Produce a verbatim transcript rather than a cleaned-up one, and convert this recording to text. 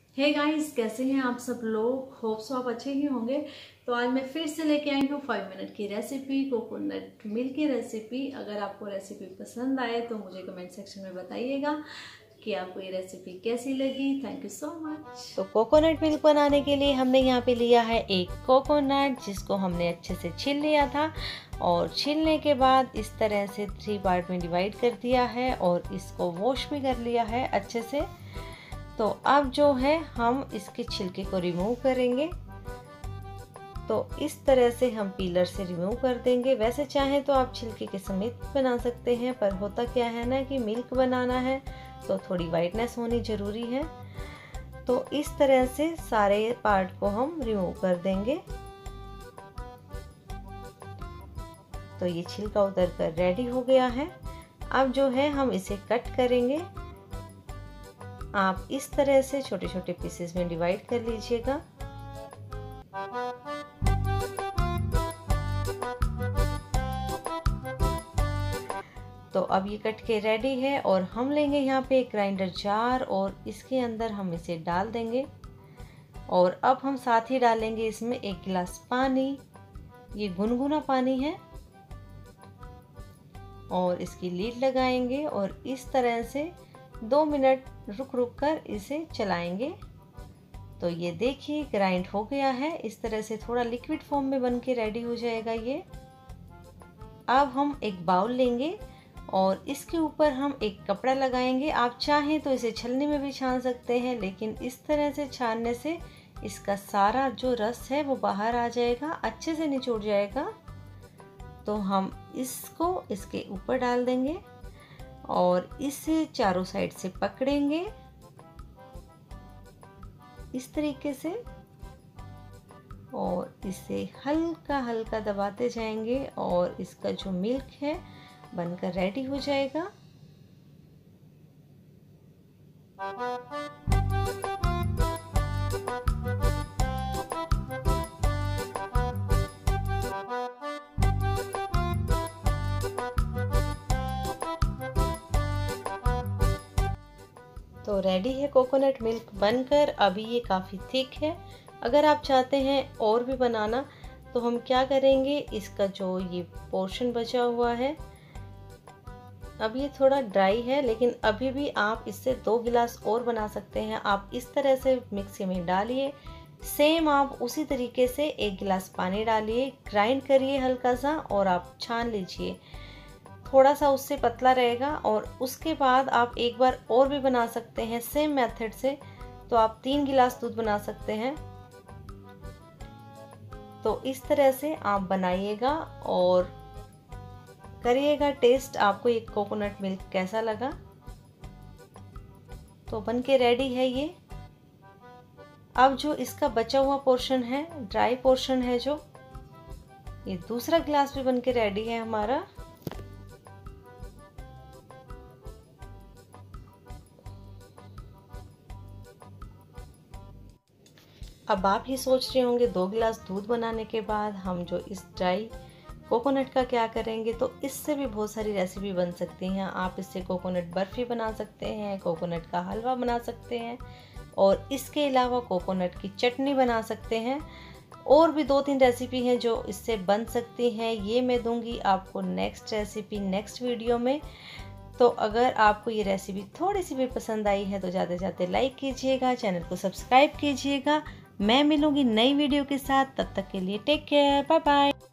Hey guys, कैसे हैं आप सब लोग। होप सो आप अच्छे ही होंगे। तो आज मैं फिर से लेके आई हूँ फाइव मिनट की रेसिपी, कोकोनट मिल्क की रेसिपी। अगर आपको रेसिपी पसंद आए तो मुझे कमेंट सेक्शन में बताइएगा कि आपको ये रेसिपी कैसी लगी। Thank you so much. तो कोकोनट मिल्क बनाने के लिए हमने यहाँ पे लिया है एक कोकोनट, जिसको हमने अच्छे से छील लिया था और छीलने के बाद इस तरह से थ्री पार्ट में डिवाइड कर दिया है और इसको वॉश भी कर लिया है अच्छे से। तो अब जो है हम इसके छिलके को रिमूव करेंगे। तो इस तरह से हम पीलर से रिमूव कर देंगे। वैसे चाहें तो आप छिलके के समेत बना सकते हैं, पर होता क्या है ना कि मिल्क बनाना है तो थोड़ी वाइटनेस होनी ज़रूरी है। तो इस तरह से सारे पार्ट को हम रिमूव कर देंगे। तो ये छिलका उतर कर रेडी हो गया है। अब जो है हम इसे कट करेंगे। आप इस तरह से छोटे छोटे पीसेस में डिवाइड कर लीजिएगा। तो अब ये कट के रेडी है और हम लेंगे यहाँ पे एक ग्राइंडर जार और इसके अंदर हम इसे डाल देंगे। और अब हम साथ ही डालेंगे इसमें एक गिलास पानी। ये गुनगुना पानी है और इसकी लीड लगाएंगे और इस तरह से दो मिनट रुक रुक कर इसे चलाएंगे। तो ये देखिए ग्राइंड हो गया है। इस तरह से थोड़ा लिक्विड फॉर्म में बन के रेडी हो जाएगा ये। अब हम एक बाउल लेंगे और इसके ऊपर हम एक कपड़ा लगाएंगे। आप चाहें तो इसे छलनी में भी छान सकते हैं, लेकिन इस तरह से छानने से इसका सारा जो रस है वो बाहर आ जाएगा, अच्छे से निचोड़ जाएगा। तो हम इसको इसके ऊपर डाल देंगे और इसे चारों साइड से पकड़ेंगे इस तरीके से और इसे हल्का हल्का दबाते जाएंगे और इसका जो मिल्क है बनकर रेडी हो जाएगा। तो रेडी है कोकोनट मिल्क बनकर। अभी ये काफ़ी थिक है। अगर आप चाहते हैं और भी बनाना तो हम क्या करेंगे, इसका जो ये पोर्शन बचा हुआ है अब ये थोड़ा ड्राई है, लेकिन अभी भी आप इससे दो गिलास और बना सकते हैं। आप इस तरह से मिक्सी में डालिए। सेम आप उसी तरीके से एक गिलास पानी डालिए, ग्राइंड करिए हल्का सा और आप छान लीजिए। थोड़ा सा उससे पतला रहेगा और उसके बाद आप एक बार और भी बना सकते हैं सेम मेथड से। तो आप तीन गिलास दूध बना सकते हैं। तो इस तरह से आप बनाइएगा और करिएगा टेस्ट आपको ये कोकोनट मिल्क कैसा लगा। तो बनके रेडी है ये। अब जो इसका बचा हुआ पोर्शन है, ड्राई पोर्शन है जो, ये दूसरा गिलास भी बनके रेडी है हमारा। अब आप ही सोच रहे होंगे दो गिलास दूध बनाने के बाद हम जो इस ड्राई कोकोनट का क्या करेंगे। तो इससे भी बहुत सारी रेसिपी बन सकती हैं। आप इससे कोकोनट बर्फ़ी बना सकते हैं, कोकोनट का हलवा बना सकते हैं और इसके अलावा कोकोनट की चटनी बना सकते हैं। और भी दो तीन रेसिपी हैं जो इससे बन सकती हैं। ये मैं दूंगी आपको नेक्स्ट रेसिपी नेक्स्ट वीडियो में। तो अगर आपको ये रेसिपी थोड़ी सी भी पसंद आई है तो जाते जाते लाइक कीजिएगा, चैनल को सब्सक्राइब कीजिएगा। मैं मिलूंगी नई वीडियो के साथ। तब तक के लिए टेक केयर, बाय बाय।